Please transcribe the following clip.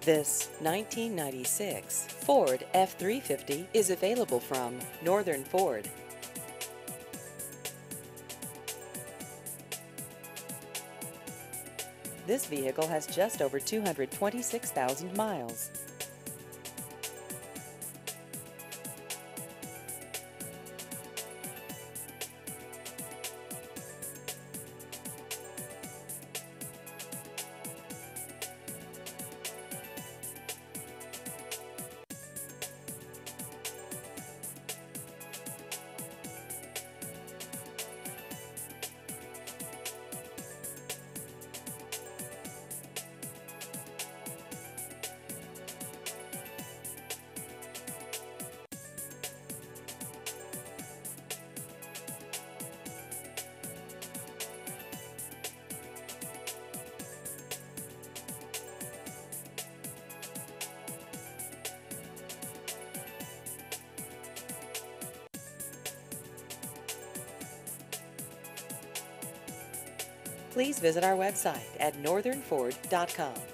This 1996 Ford F-350 is available from Northern Ford. This vehicle has just over 226,000 miles. Please visit our website at northernford.com.